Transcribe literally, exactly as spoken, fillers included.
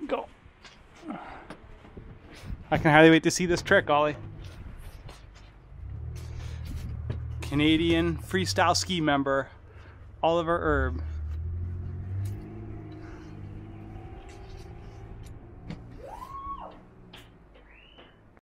Go. I can hardly wait to see this trick, Ollie. Canadian freestyle ski member, Oliver Erb.